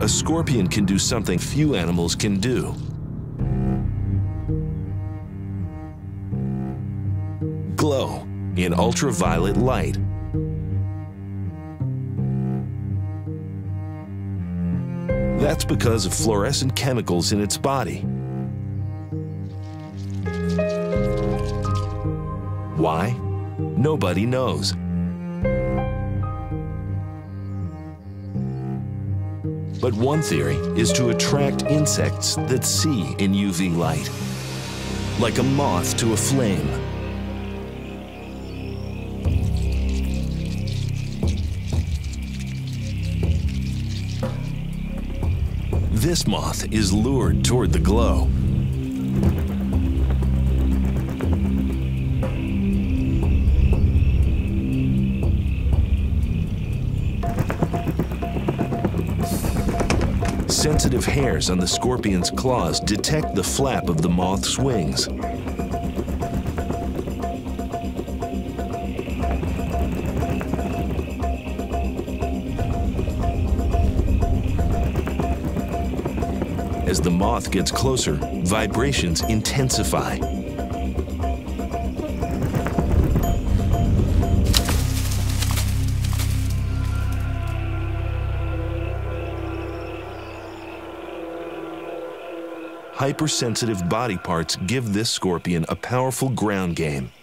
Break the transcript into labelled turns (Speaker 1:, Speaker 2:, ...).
Speaker 1: a scorpion can do something few animals can do. Glow in ultraviolet light. That's because of fluorescent chemicals in its body. Why? Nobody knows. But one theory is to attract insects that see in UV light, like a moth to a flame. This moth is lured toward the glow. Sensitive hairs on the scorpion's claws detect the flap of the moth's wings. As the moth gets closer, vibrations intensify. Hypersensitive body parts give this scorpion a powerful ground game.